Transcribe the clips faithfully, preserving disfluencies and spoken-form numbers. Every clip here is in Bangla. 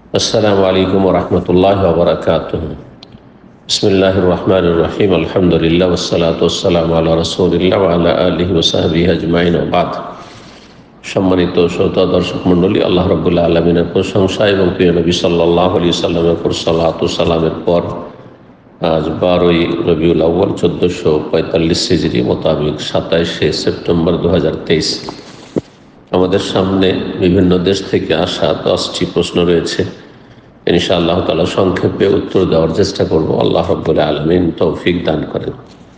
আসসালামু আলাইকুম ওয়া রাহমাতুল্লাহি ওয়া বারাকাতুহু। বিসমিল্লাহির রহমানির রহিম। আলহামদুলিল্লাহ ওয়াসসালাতু ওয়াসসালামু আলা রাসূলিল্লাহ ওয়া আলা আলিহি ওয়া সাহবিহি আজমাইন ওয়া বাদ। সম্মানিত শ্রোতা দর্শক মণ্ডলী, আল্লাহ রাব্বুল আলামিনের প্রশংসা এবং প্রিয় নবী সাল্লাল্লাহু আলাইহি সাল্লামের উপর সালাতু সালামের পর আজ বারোই রবিউল আউয়াল চোদ্দোশো পঁয়তাল্লিশ হিজরি মোতাবেক সাতাইশে সেপ্টেম্বর দু হাজার তেইশ আমাদের সামনে বিভিন্ন দেশ থেকে আসা দশটি প্রশ্ন রয়েছে। ইনশাআল্লাহ তাআলা সংক্ষেপে উত্তর দেওয়ার চেষ্টা করব। আল্লাহ রাব্বুল আলামিন তৌফিক দান করেন।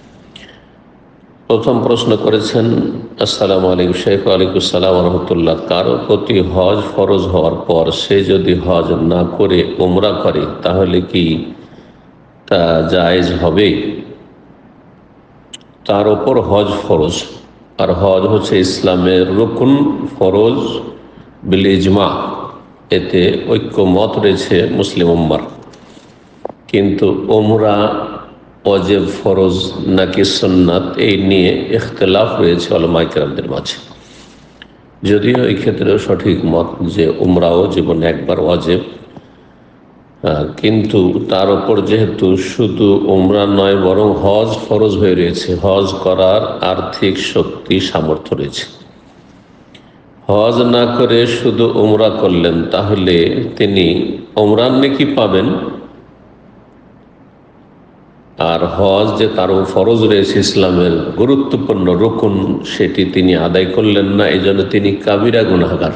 প্রথম প্রশ্ন করেছেন, আসসালামু আলাইকুম শেখ। ওয়ালাইকুম আসসালাম ওয়া রাহমাতুল্লাহ। কারো প্রতি হজ ফরজ হওয়ার পর সে যদি হজ না করে উমরা করে তাহলে কি তা জায়েজ হবে? তার ওপর হজ ফরজ, আর হজ হচ্ছে ইসলামের রুকুন, ফরজ বিল ইজমা, এতে ঐক্যমত রয়েছে মুসলিম উম্মার। কিন্তু উমরা ওয়াজিব, ফরজ নাকি সুন্নাত, এই নিয়ে ইখতিলাফ রয়েছে উলামায়ে কেরামদের মাঝে। যদিও এই ক্ষেত্রেও সঠিক মত যে উমরাও জীবনে একবার ওয়াজিব, কিন্তু তার উপর যেহেতু শুধু উমরা নয় বরং হজ ফরজ হয়ে রয়েছে, হজ করার আর্থিক শক্তি সামর্থ্য রয়েছে, হজ না করে শুধু উমরা করলেন তাহলে তিনি উমরার নেকি পাবেন, আর হজ যে তারও ফরজ রয়েছে, ইসলামের গুরুত্বপূর্ণ রুকুন, সেটি তিনি আদায় করলেন না, এই জন্য তিনি কাবিরা গুনাহগার,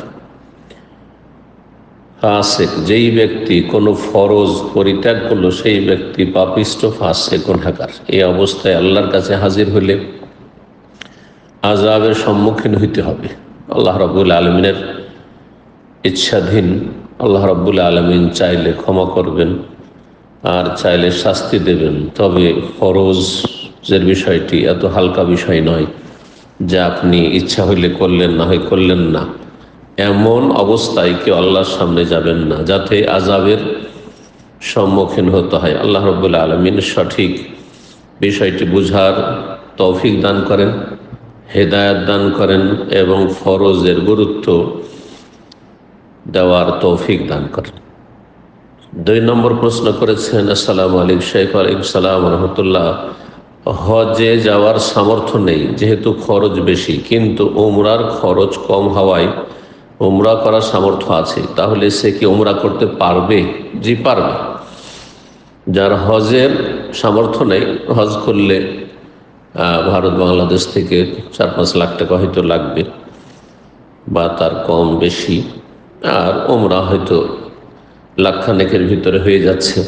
ফাসিক। যেই ব্যক্তি কোনো ফরজ পরিত্যাগ করলো সেই ব্যক্তি পাপিষ্ট, ফাসিক, গুনাহগার। এই অবস্থায় আল্লাহর কাছে হাজির হলে আযাবের সম্মুখীন হইতে হবে। আল্লাহ রাব্বুল আলামিনের ইচ্ছাধীন। আল্লাহ রাব্বুল আলামিন চাইলে ক্ষমা করবেন আর চাইলে শাস্তি দেবেন। তবে ফরজের বিষয়টি এত হালকা বিষয় নয় যে আপনি ইচ্ছা হইলে করলেন, না হয় করলেন না। এমন অবস্থায় কেউ আল্লাহর সামনে যাবেন না যাতে আযাবের সম্মুখীন হতে হয়। আল্লাহ রাব্বুল আলামিন সঠিক বিষয়টি বুঝার তৌফিক দান করেন, হেদায়েত দান করেন এবং ফরজের গুরুত্ব দেওয়ার তৌফিক দান করেন। দুই নম্বর প্রশ্ন করেছেন, আসসালামু আলাইকুম শেখ। ওয়ালাইকুম আসসালাম ওয়া রাহমাতুল্লাহ। হজে যাওয়ার সামর্থ্য নেই যেহেতু খরচ বেশি, কিন্তু উমরার খরচ কম হওয়ায় উমরা করার সামর্থ্য আছে, তাহলে সে কি উমরা করতে পারবে? জি, পারবে। যার হজের সামর্থ্য নেই, হজ করলে ভারত বাংলাদেশ থেকে চার পাঁচ লাখ টাকা হয়তো লাগবে বা তার কম বেশি, আর উমরা হয়তো লাখখানেকের ভিতরে হয়ে যাচ্ছে।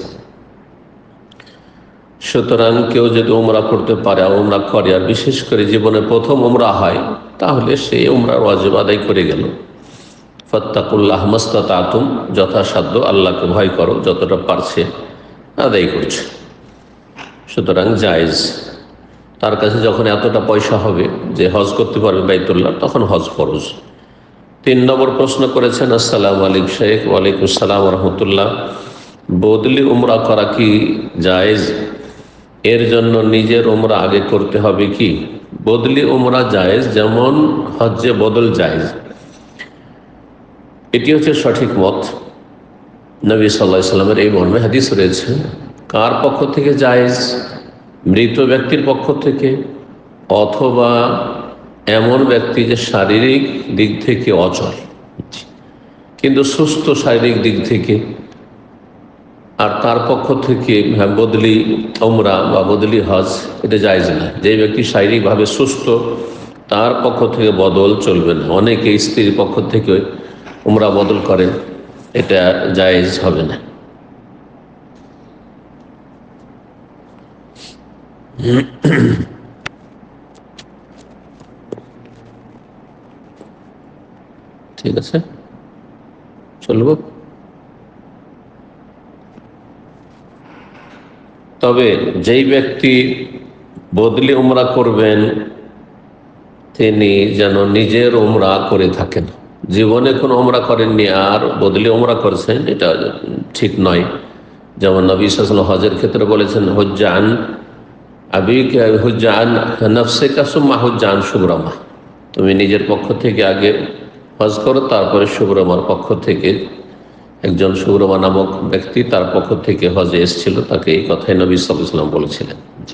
সুতরাং কেউ যদি উমরা করতে পারে আর উমরা করে, আর বিশেষ করে জীবনে প্রথম উমরা হয়, তাহলে সে উমরার ওয়াজিব আদায় করে গেল। ফাত্তাকুল্লাহ মাস্তাতাতুম, যথাসাধ্য আল্লাহকে ভয় করো, যতটা পারছে আদায় করছে, সুতরাং জায়েজ। তার কাছে যখন এতটা পয়সা হবে যে হজ করতে পারবে বাইতুল্লাহ, তখন হজ ফরজ। তিন নম্বর প্রশ্ন করেছেন, আসসালামু আলাইকুম শেখ। ওয়ালাইকুম আসসালাম ওয়া রাহমাতুল্লাহ। বদলি উমরা করা কি জায়েজ? এর জন্য নিজের উমরা আগে করতে হবে কি? বদলি উমরা জায়েজ, যেমন হজ্জে বদল জায়েজ। এটি হচ্ছে সঠিক মত। নবী সাল্লাল্লাহু আলাইহি সাল্লামের এই মর্মে হাদিস রয়েছে। কার পক্ষ থেকে জায়েজ? মৃত ব্যক্তির পক্ষ থেকে, অথবা এমন ব্যক্তি যে শারীরিক দিক থেকে অচল কিন্তু সুস্থ শারীরিক দিক থেকে, আর তার পক্ষ থেকে বদলি উমরা বা বদলি হজ এটা জায়েজ না। যে ব্যক্তি শারীরিকভাবে সুস্থ তার পক্ষ থেকে বদল চলবে না। অনেকে স্ত্রীর পক্ষ থেকে উমরা বদল করেন, এটা জায়েজ হবে না। ঠিক আছে, চলব। তবে যেই ব্যক্তি বদলি উমরা করবেন তিনি যেন নিজের উমরা করে থাকেন। জীবনে কোনো উমরা করেননি আর বদলি উমরা করছেন, এটা ঠিক নয়। যেমন নবী সাল্লাল্লাহু আলাইহি ওয়াসাল্লাম হজের ক্ষেত্রে বলেছেন, হুজ্জান আবিকা হুজ্জান নাফসিকা সুম্মা হুজ্জান শুবরামা, তুমি নিজের পক্ষ থেকে আগে হজ করো, তারপরে শুভরমার পক্ষ থেকে একজন সৌরমা নামক ব্যক্তি তার পক্ষ থেকে হজে এসেছিল, তাকে এই কথাই নবী সাল্লাল্লাহু আলাইহি ওয়াসাল্লাম বলেছিলেন। জি।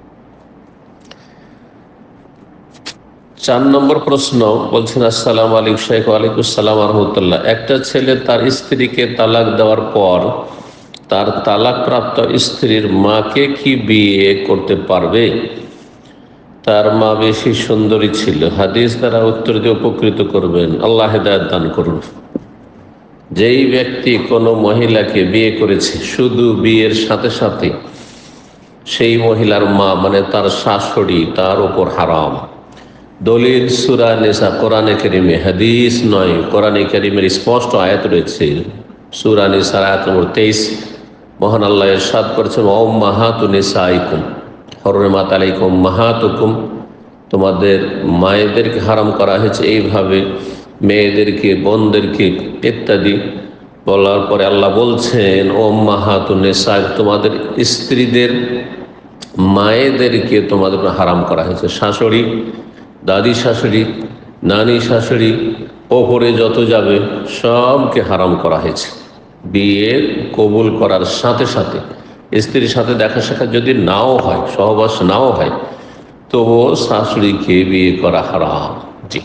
চার নম্বর প্রশ্ন বলছেন, আসসালামু আলাইকুম শেখ। ওয়ালাইকুম আসসালাম ওয়া রাহমাতুল্লাহ। একটা ছেলে তার স্ত্রীকে তালাক দেওয়ার পর তার তালাকপ্রাপ্ত স্ত্রীর মাকে কি বিয়ে করতে পারবে? তার মা বেশি সুন্দরী ছিল। হাদিস দ্বারা উত্তর দিয়ে উপকৃত করবেন, আল্লাহ হেদায়েত দান করুন। যেই ব্যক্তি কোনো মহিলাকে বিয়ে করেছে, শুধু বিয়ের সাথে সাথে সেই মহিলার মা মানে তার শাশুড়ি তার উপর হারাম। দলিল সূরা নিসা, কোরআনে কারীমে, হাদিস নয়, কোরআনে কারীমের স্পষ্ট আয়াত রয়েছে। সূরা নিসা আয়াত নম্বর তেইশ, মহান আল্লাহ ইরশাদ করেছেন, ওয়া উম্মাহাতু নিসাইকুম হুররিমাত আলাইকুম উম্মাহাতুকুম, তোমাদের মায়েদেরকে হারাম করা হয়েছে এইভাবে, মেয়েদেরকে, বোনদেরকে ইত্যাদি বলার পরে আল্লাহ বলছেন, ও উম্মাহাতু নিসা, তোমাদের স্ত্রীদের মায়েদেরকে তোমাদের হারাম করা হয়েছে। শাশুড়ি, দাদি শাশুড়ি, নানি শাশুড়ি, ওপরে যত যাবে সবকে হারাম করা হয়েছে। বিয়ে কবুল করার সাথে সাথে স্ত্রীর সাথে দেখা সাক্ষাৎ যদি নাও হয়, সহবাস নাও হয়, তবুও শাশুড়িকে বিয়ে করা হারাম। জি,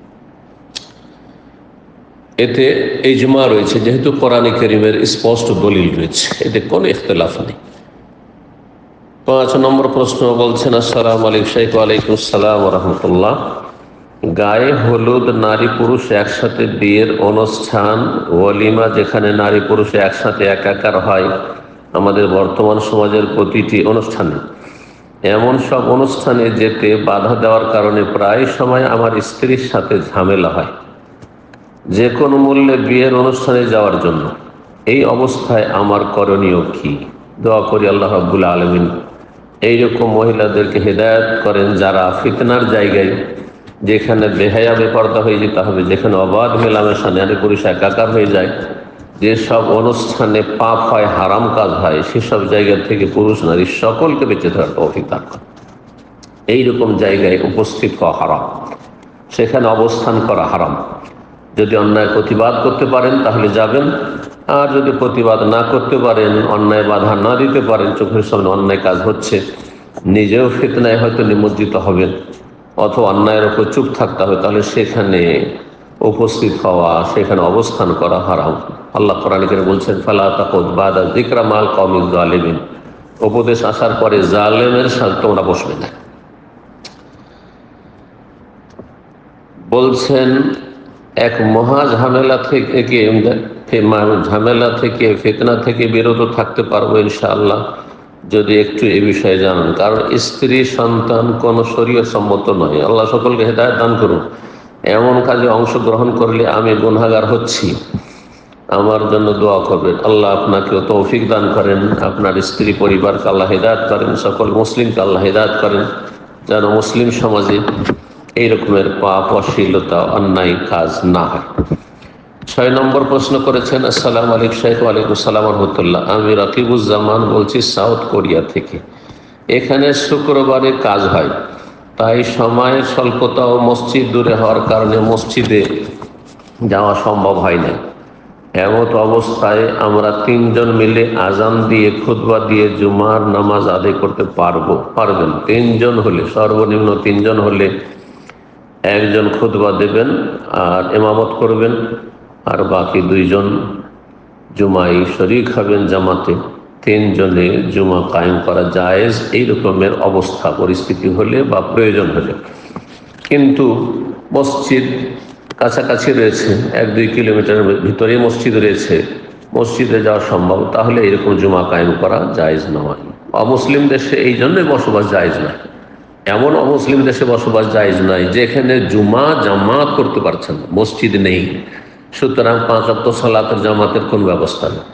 এতে ইজমা রয়েছে, যেহেতু কোরআনে কারীমের স্পষ্ট দলিল রয়েছে, এতে কোনো ইখতিলাফ নেই। পাঁচ নম্বর প্রশ্ন বলছেন, আসসালামু আলাইকুম শেখ। ওয়ালাইকুম আসসালাম ওয়া রাহমাতুল্লাহ। গায়ে হলুদ নারী পুরুষ একসাথে বিয়ের অনুষ্ঠান, ওয়ালিমা, যেখানে নারী পুরুষ একসাথে একাকার হয়, আমাদের বর্তমান সমাজের প্রতিটি অনুষ্ঠানে, এমন সব অনুষ্ঠানে যেতে বাধা দেওয়ার কারণে প্রায় সময় আমার স্ত্রীর সাথে ঝামেলা হয় যে কোনো মূল্যে বিয়ের অনুষ্ঠানে যাওয়ার জন্য। এই অবস্থায় আমার করণীয় কি? দোয়া করি আল্লাহ রাব্বুল আলামিন এইরকম মহিলাদেরকে হেদায়েত করেন, যারা ফিতনার জায়গায়, যেখানে বেহায়া বেপরদা হয়ে যেতে হবে, যেখানে অবাধ মেলামেশা, নারী পুরুষ একাকার হয়ে যায়, যেসব অনুষ্ঠানে পাপ হয়, হারাম কাজ হয়, সেসব জায়গা থেকে পুরুষ নারী সকলকে বেঁচে থাকার তৌফিক দান করেন। এইরকম জায়গায় উপস্থিত হওয়া হারাম, সেখানে অবস্থান করা হারাম। যদি অন্যায় প্রতিবাদ করতে পারেন তাহলে যাবেন, আর যদি প্রতিবাদ না করতে পারেন, অন্যায় বাধা না দিতে পারেন, চোখের সামনে অন্যায় কাজ হচ্ছে, নিজেও ফিতনায় হয়তো নিমজ্জিত হবেন, অথবা অন্যায়ের ওপর চুপ থাকতে হবে, তাহলে সেখানে উপস্থিত হওয়া, সেখানে অবস্থান করা হারাম। আল্লাহ কোরআনে কারীমে বলছেন, ফালা তাকুদ বাদা যিকরা মাল কওমিজ জালিমিন, উপদেশ আসার পরে জালেমের সাথে তোমরা বসবে না। বলছেন, এক মহা ঝামেলা থেকে ঝামেলা থেকে ফিতনা থেকে বিরত থাকতে পারবো ইনশাআল্লাহ, যদি একটু এ বিষয়ে জানান। কারণ স্ত্রী সন্তান কোনো শরীয়ত সম্মত নয়। আল্লাহ সকলকে হেদায়েত দান করুন। এমন কাজে অংশগ্রহণ করলে আমি গুনাহগার হচ্ছি, আমার জন্য দোয়া করবেন। আল্লাহ আপনাকেও তৌফিক দান করেন, আপনার স্ত্রী পরিবারকে আল্লাহ হেদায়েত করেন, সকল মুসলিমকে আল্লাহ হেদায়েত করেন, যেন মুসলিম সমাজে এই রকমের পাপ, অশ্লীলতা, অন্যায় কাজ না হয়। ছয় নম্বর প্রশ্ন করেছেন, আসসালামু আলাইকুম শেখ। ওয়ালাইকুম আসসালাম ওয়া রাহমাতুল্লাহ। আমি রাকিবুজ্জামান বলছি সাউথ কোরিয়া থেকে। এখানে শুক্রবারে কাজ হয়, তাই সময় স্বল্পতা ও মসজিদ দূরে হওয়ার কারণে মসজিদে যাওয়া সম্ভব হয় না। এমত অবস্থায় আমরা তিনজন মিলে আজান দিয়ে খুতবা দিয়ে জুমার নামাজ আদায় করতে পারবো? পারবেন। তিনজন হলে, সর্বনিম্ন তিনজন হলে একজন খুতবা দেবেন আর ইমামত করবেন, আর বাকি দুইজন জুমায় শরীক হবেন জামাতে। তিনজনে জুমা কায়েম করা জায়েজ এই রকমের অবস্থা পরিস্থিতি হলে বা প্রয়োজন হলে। কিন্তু মসজিদ কাছাকাছি রয়েছে, এক দুই কিলোমিটার ভিতরে মসজিদ রয়েছে, মসজিদে যাওয়া সম্ভব, তাহলে এরকম জুমা কায়েম করা জায়েজ নয়। অমুসলিম দেশে এই জন্যই বসবাস জায়েজ নয়। এমন অমুসলিম দেশে বসবাস জায়েজ নাই যেখানে জুমা জামাত করতে পারছেন না, মসজিদ নেই, সুতরাং পাঁচ ওয়াক্ত সালাতের জামাতের কোন ব্যবস্থা নেই,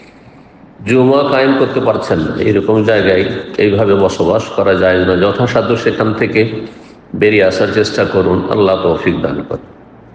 জুমা কায়েম করতে পারছেন না, এরকম জায়গায় এইভাবে বসবাস করা জায়েজ না। যথাসাধ্য সেখান থেকে বেরিয়ে আসার চেষ্টা করুন, আল্লাহ তৌফিক দান করেন।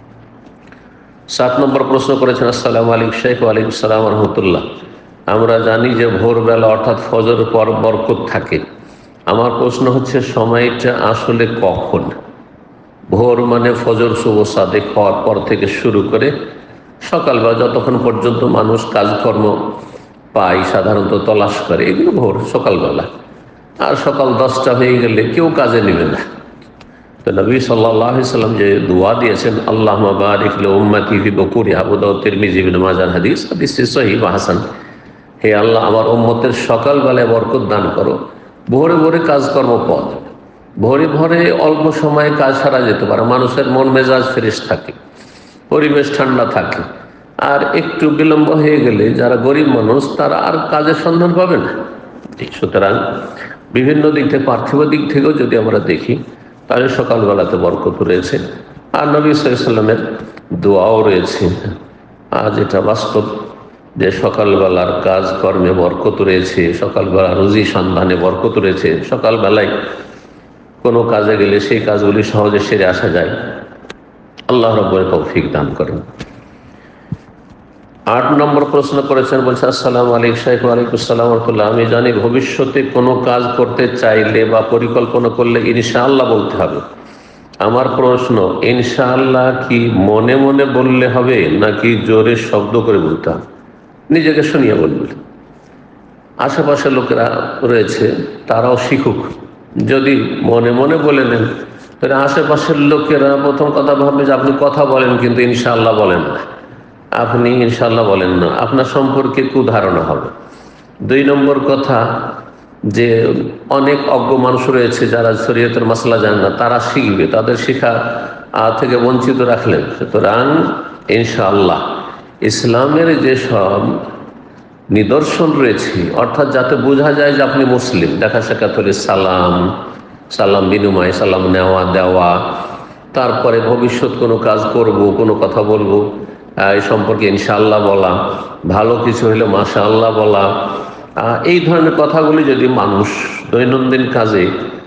সাত নম্বর প্রশ্ন করেছেন, আসসালামু আলাইকুম শেখ। ওয়ালাইকুম আসসালাম ওয়া রাহমাতুল্লাহ। আমরা জানি যে ভোরবেলা অর্থাৎ ফজরের পর বরকত থাকে। আমার প্রশ্ন হচ্ছে সময়টা আসলে কখন? ভোর মানে ফজর শুভ সাদেক হওয়ার পর থেকে শুরু করে সকালবেলা যতক্ষণ পর্যন্ত মানুষ কাজকর্ম পায় সাধারণত তলাশ করে, এগুলো ভোর সকালবেলা। আর সকাল দশটা হয়ে গেলে কেউ কাজে নেবে না। তো নবী সাল্লাল্লাহু আলাইহি সাল্লাম যে দোয়া দিয়েছেন, আল্লাহুম্মা বারিক লি উম্মতি ফি বুকুরিহা, আবু দাউদ, তিরমিজি, ইবনে মাজাহ হাদিস, হাদিসটি সহিহ ওয়া হাসান। হে আল্লাহ, আমার উম্মতের সকালবেলায় বরকত দান করো। ভোরে ভোরে কাজকর্ম পথ, ভোরে ভোরে অল্প সময়ে কাজ সারা যেতে পারে, মানুষের মন মেজাজ ফ্রেশ থাকে, পরিবেশ ঠান্ডা থাকে। আর একটু বিলম্ব হয়ে গেলে যারা গরিব মানুষ তারা আর কাজের সন্ধান পাবে না। সুতরাং বিভিন্ন দিক থেকে, পার্থিব দিক থেকেও যদি আমরা দেখি তাহলে সকালবেলাতে বরকত রয়েছে। আর নবী সাল্লাল্লাহু আলাইহি ওয়াসাল্লামের দোয়াও রয়েছে। আজ এটা বাস্তব যে সকালবেলার কাজকর্মে বরকত রয়েছে, সকালবেলা রুজি সন্ধানে বরকত রয়েছে। সকালবেলায় কোনো কাজে গেলে সেই কাজগুলি সহজে সেরে আসা যায়। আল্লাহ রাব্বুল তৌফিক দান করেন। আট নম্বর প্রশ্ন করেছেন, বলছে আসসালামু আলাইকুম শাইখ। ওয়ালাইকুম আসসালাম ওয়া রাহমাতুল্লাহ। আমি জানি ভবিষ্যতে কোনো কাজ করতে চাইলে বা পরিকল্পনা করলে ইনশাআল্লাহ বলতে হবে। আমার প্রশ্ন, ইনশাআল্লাহ কি মনে মনে বললে হবে নাকি জোরে শব্দ করে বলতে হবে? নিজেকে শুনিয়ে বলবে। আশেপাশে লোকেরা রয়েছে, তারাও শিখুক। যদি মনে মনে বলে নেন তাহলে আশেপাশের লোকেরা প্রথম কথা ভাববে যে আপনি কথা বলেন কিন্তু ইনশাআল্লাহ বলেন না, আপনি ইনশাআল্লাহ বলেন না, আপনার সম্পর্কে কুধারণা হবে। দুই নম্বর কথা, যে অনেক অজ্ঞ মানুষ রয়েছে যারা শরীয়তের মাসলা জানে না, তারা শিখবে, তাদের শিক্ষা থেকে বঞ্চিত রাখলেন। সুতরাং ইনশাআল্লাহ ইসলামের যে সব নিদর্শন রয়েছে, অর্থাৎ যাতে বোঝা যায় যে আপনি মুসলিম, দেখা সাক্ষাৎ হলে সালাম, সালাম বিনিময়, সালাম নেওয়া দেওয়া, তারপরে ভবিষ্যৎ কোনো কাজ করব, কোনো কথা বলবো এই সম্পর্কে ইনশাআল্লাহ বলা, ভালো কিছু হলে মাশাআল্লাহ বলা, এই ধরনের কথাগুলি যদি মানুষ দৈনন্দিন কাজে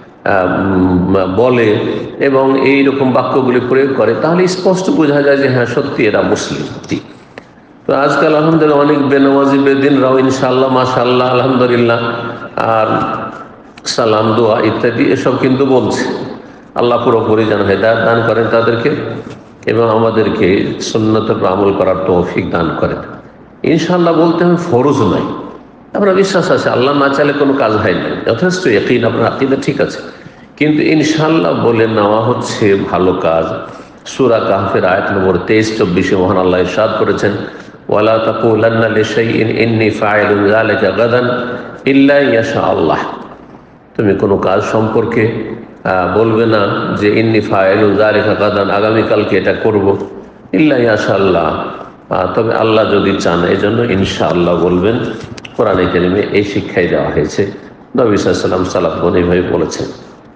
বলে এবং এই রকম বাক্যগুলি প্রয়োগ করে তাহলে স্পষ্ট বোঝা যায় যে হ্যাঁ সত্যি এরা মুসলিম। তো আজকাল আলহামদুলিল্লাহ অনেক বেনামাজি বেদিনরাও ইনশাআল্লাহ, মাশাআল্লাহ, আলহামদুলিল্লাহ আর সালাম, দোয়া ইত্যাদি এসব কিন্তু বলছে। আল্লাহ পুরোপুরি যেন হেদায়েত দান করেন তাদেরকে এবং আমাদেরকে সুন্নতের উপর আমল করার তৌফিক দান করেন। ইনশাআল্লাহ বলতে হবে ফরজ নয়, আপনার বিশ্বাস আছে আল্লাহ না চাইলে কোনো কাজ হয় না, যথেষ্ট ইয়াকিন, আপনার আকীদা ঠিক আছে, কিন্তু ইনশাআল্লাহ বলে নেওয়া হচ্ছে ভালো কাজ। সূরা কাহফের আয়াত নম্বর তেইশ চব্বিশে মহান আল্লাহ ইরশাদ করেছেন, ওয়ালা তাকুলান্না লিশাইইন ইন্নী ফাইলুন যালিকা গাদান ইল্লা ইয়াশা আল্লাহ। তুমি কোনো কাজ সম্পর্কে বলবে না যে ইন্নী ফাইলুন যালিকা গাদান, আগামীকালকে এটা করব, ইল্লা ইয়াশা আল্লাহ, তবে আল্লাহ যদি চান। এই জন্য ইনশাআল্লাহ বলবেন। কোরআনে কারিমে এই শিক্ষাই দেওয়া হয়েছে, নবী সাল্লাল্লাহু আলাইহি ওয়াসাল্লাম সালাফগণ এইভাবে বলেছেন।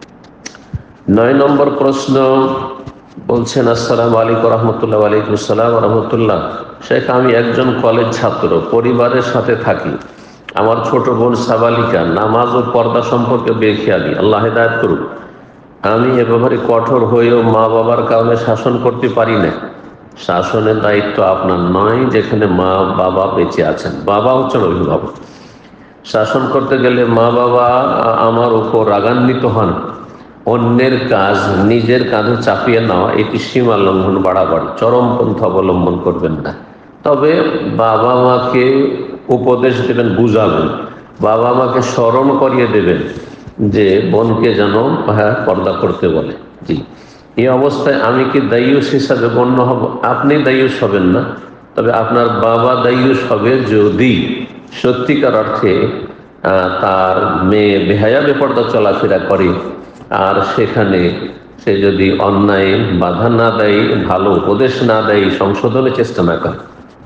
নয় নম্বর প্রশ্ন বলছেন, আসসালামু আলাইকুম রহমতুল্লাহ। ওয়ালাইকুম আসসালাম রহমতুল্লাহ। শেখ, আমি একজন কলেজ ছাত্র, পরিবারের সাথে থাকি। আমার ছোট বোন সাবালিকা, নামাজ ও পর্দা সম্পর্কে বেখেয়ালি, আল্লাহ হেদায়েত করুক। আমি এ ব্যাপারে কঠোর হয়েও মা বাবার কারণে শাসন করতে পারি না। শাসনের দায়িত্ব আপনার নয়, যেখানে মা বাবা বেঁচে আছেন। বাবা হচ্ছেন অভিভাবক। শাসন করতে গেলে মা বাবা আমার উপর রাগান্বিত হন, অন্যের কাজ নিজের কাঁধে চাপিয়ে নেওয়া, এটি সীমা লঙ্ঘন, বাড়াবাড়ি, চরমপন্থা অবলম্বন করবেন না। তবে বাবা মাকে উপদেশ দেবেন, বুঝাবেন, বাবা মাকে স্মরণ করিয়ে দেবেন যে বোনকে যেন হ্যাঁ পর্দা করতে বলে। জি, এই অবস্থায় আমি কি দায়ুস হিসাবে গণ্য হব? আপনি দায়ুস হবেন না, তবে আপনার বাবা দায়ুস হবে যদি সত্যিকার অর্থে তার মেয়ে বেহায়া বেপর্দা চলাফেরা করে আর সেখানে সে যদি অন্যায় বাধা না দেয়, ভালো উপদেশ না দেয়, সংশোধনের চেষ্টা না করে,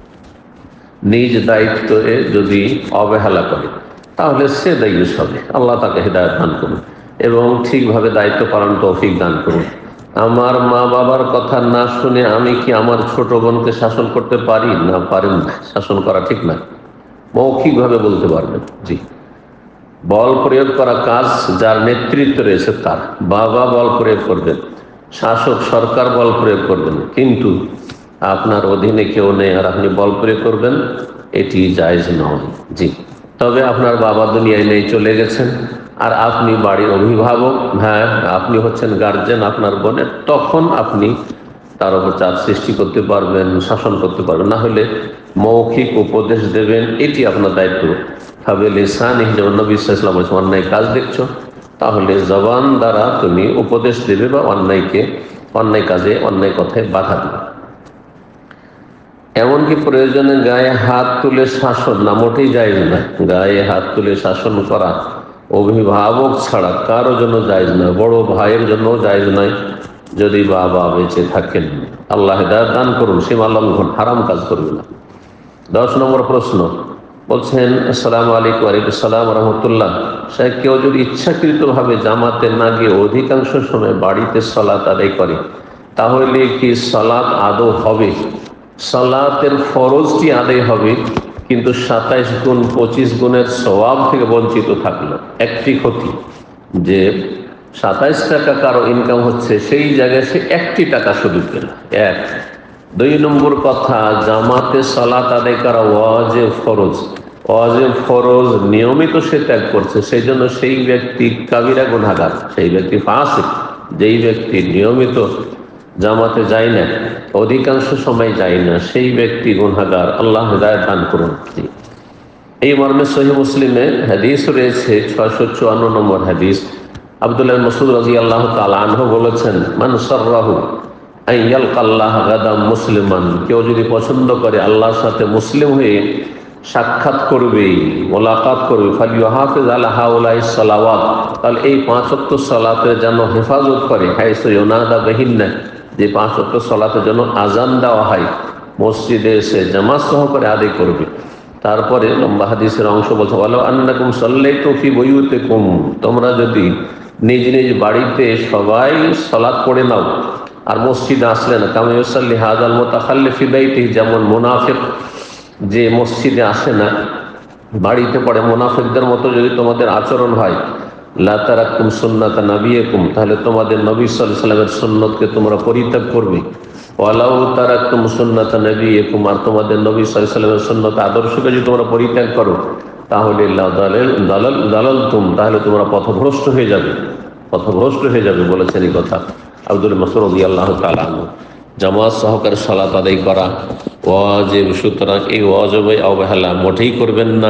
নিজ দায়িত্বে যদি অবহেলা করে, তাহলে সে দায়ুস হবে। আল্লাহ তাকে হেদায়েত দান করুন এবং ঠিকভাবে দায়িত্ব পালন তৌফিক দান করুন। আমার মা বাবার কথা না শুনে আমি কি আমার ছোট বোনকে শাসন করতে পারি? না, পারেন না। শাসন করা ঠিক না, মৌখিকভাবে বলতে পারবেন। জি, বল প্রয়োগ করা কাজ যার নেতৃত্ব রয়েছে তার, বাবা বল প্রয়োগ করবেন, শাসক সরকার বল প্রয়োগ করবেন, কিন্তু আপনার অধীনে কেউ নেই আর আপনি বল প্রয়োগ করবেন, এটি জায়েজ নয়। জি, তবে আপনার বাবা দুনিয়ায় নেই, চলে গেছেন, আর আপনি বাড়ির অভিভাবক, হ্যাঁ আপনি হচ্ছেন গার্জেন আপনার বোনের, তখন আপনি তার উপর চাপ সৃষ্টি করতে পারবেন, শাসন করতে পারবেন। না হলে মৌখিক উপদেশ দেবেন, এটি আপনার দায়িত্ব। ভাবে লিসান যেমন নবী সাল্লাল্লাহু আলাইহি ওয়াসাল্লাম বলেছেন, অন্যায় কাজ দেখছো তাহলে জবান দ্বারা তুমি উপদেশ দেবে বা অন্যায়কে অন্যায় কাজে অন্যায় কথায় বাধা দেবে। এমনকি প্রয়োজনে গায়ে হাত তুলে শাসন না, মোটেই জায়েজ না। গায়ে হাত তুলে শাসন করা অভিভাবক ছাড়া কারো জন্য জায়েজ নয়, বড় ভাইয়ের জন্য জায়েজ নয় যদি বাবা বেঁচে থাকেন। আল্লাহ হিদায়াত দান করুন, সীমা লঙ্ঘন, হারাম কাজ করবে না। দশ নম্বর প্রশ্ন বলছেন, আসসালামু আলাইকুম। ওয়ালাইকুম আসসালাম রহমতুল্লাহ। সে কেউ যদি ইচ্ছাকৃতভাবে জামাতে না গিয়ে অধিকাংশ সময় বাড়িতে সালাত আদায় করে তাহলে কি সালাত আদৌ হবে? সালাতের ফরজটি আদায় হবে, কিন্তু সাতাইশ গুণ পঁচিশ গুণের সওয়াব থেকে বঞ্চিত থাকলো। একটি ক্ষতি যে সাতাইশ টাকা কারো ইনকাম হচ্ছে, সেই জায়গায় সে একটি টাকা শুধু পেল। এক দুই নম্বর কথা, জামাতে সালাত আদায় করা ওয়াজিব ফরজ। ওয়াজিব ফরজ নিয়মিত সে ত্যাগ করছে, সেই জন্য সেই ব্যক্তি কাবিরা গুনাহগার, সেই ব্যক্তি ফাসিক। যেই ব্যক্তি নিয়মিত জামাতে যায় না, অধিকাংশ সময় যায় না, সেই ব্যক্তি গুনাহগার। আল্লাহ হিদায়াত দান করুন। এই মর্মে সহিহ মুসলিমে হাদিস রয়েছে, ছয়শো চুয়ান্ন নম্বর হাদিস। আব্দুল্লাহ ইবনে মাসউদ রাদিয়াল্লাহু তাআলা আনহু বলেছেন, মান সাররাহু আন ইয়ালকাল্লাহ গাদাম মুসলিমান, কেউ যদি পছন্দ করে আল্লাহর সাথে মুসলিম হয়ে সাক্ষাৎ করবে, মোলাকাত করবে, ফালিয়াহাফিজ আলা হাউলাইস সালাওয়াত, তাহলে এই পাঁচ ওয়াক্ত সালাতের যেন হেফাজত করে। হাইসু ইউনাদা বিহিন্না, যে পাঁচ ওয়াক্ত সালাতের জন্য আজান দেওয়া হয়, মসজিদে এসে জামাত সহকারে আদায় করবে। তারপরে লম্বা হাদিসের অংশ বলছে, ওয়ালাউ আন্নাকুম সাল্লাইতু ফি বুয়ুতিকুম, তোমরা যদি নিজ নিজ বাড়িতে সবাই সালাত পড়ে নাও আর মসজিদে আসলে না, কামা ইউসাল্লি হাযাল মুতাখাল্লিফ ফি বাইতিহি, যেমন মুনাফিক যে মসজিদে আসে না বাড়িতে পড়ে, মুনাফিকদের মতো যদি তোমাদের আচরণ হয়, লা তারাকতুম সুন্নাতা নবিয়িকুম, তাহলে তোমাদের নবী সাল্লাল্লাহু আলাইহি ওয়াসাল্লামের সুন্নতকে তোমরা পরিত্যাগ করবে। ওয়ালাউ তারাকতুম সুন্নাতা নবিয়িকুম, আর তোমাদের নবী সাল্লাল্লাহু আলাইহি ওয়াসাল্লামের সুন্নত আদর্শকে যদি তোমরা পরিত্যাগ করো তাহলে দালাল দালালতুম, তাহলে তোমরা পথভ্রষ্ট হয়ে যাবে, পথভ্রষ্ট হয়ে যাবে বলেছেন এই কথা আব্দুল মাসউদ রাদিয়াল্লাহু তাআলা আনহু। জামাত সহকারে সালাত আদায় করা ওয়াজিব, সুতরাং এই ওয়াজিবে অবহেলা মোটেই করবেন না।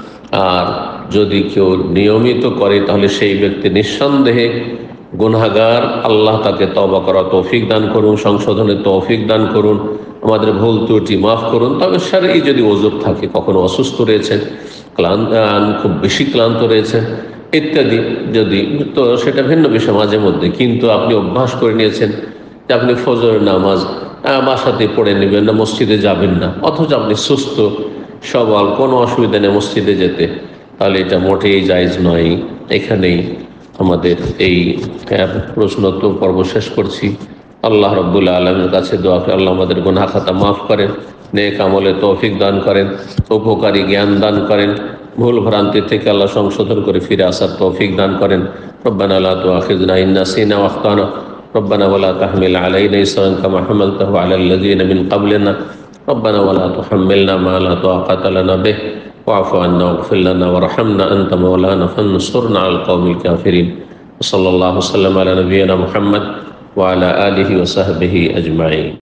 আর যদি কেউ নিয়মিত করে তাহলে সেই ব্যক্তি নিঃসন্দেহে গুনাহগার। আল্লাহ তাকে তওবা করার তৌফিক দান করুন, সংশোধনের তৌফিক দান করুন, আমাদের ভুল ত্রুটি মাফ করুন। তবে শারঈ যদি ওযর থাকে, কখনো অসুস্থ রয়েছেন, ক্লান্ত, খুব বেশি ক্লান্ত রয়েছেন ইত্যাদি, যদি, তো সেটা ভিন্ন বিষয় মাঝে মধ্যে। কিন্তু আপনি অভ্যাস করে নিয়েছেন যে আপনি ফজরের নামাজ বাসাতে পড়ে নেবেন না, মসজিদে যাবেন না, অথচ আপনি সুস্থ সবল, কোনো অসুবিধা নেই মসজিদে যেতে, তাহলে এটা মোটেই জায়েজ নয়। এখানেই আমাদের এই প্রশ্নোত্তর পর্ব শেষ করছি। আল্লাহ রাব্বুল আলামিনের কাছে দোয়া করি, আল্লাহ আমাদের গুনাহ খাতা মাফ করেন, নেক আমলে তৌফিক দান করেন, উপকারী জ্ঞান দান করেন, ভুল ভ্রান্তি থেকে আল্লাহ সংশোধন করে ফিরে আসার তৌফিক দান করেন। রব্বানা লা তুআখিযনা ইন নাসিনা ওয়া আখতানা রব্বানা ওয়া লা তাহমিল আলাইনা ইসরান কামা হামালতাহু আলাল লাযিনা মিন ক্বাবলিনা রব্বানা ওয়া লা তুহাম্মিলনা মা লা তাকাতা লানা বিহি واعف عنا واغفر لنا وارحمنا أنت مولانا فانصرنا على القوم الكافرين. وصلى الله وسلم على نبينا محمد وعلى آله وصحبه أجمعين.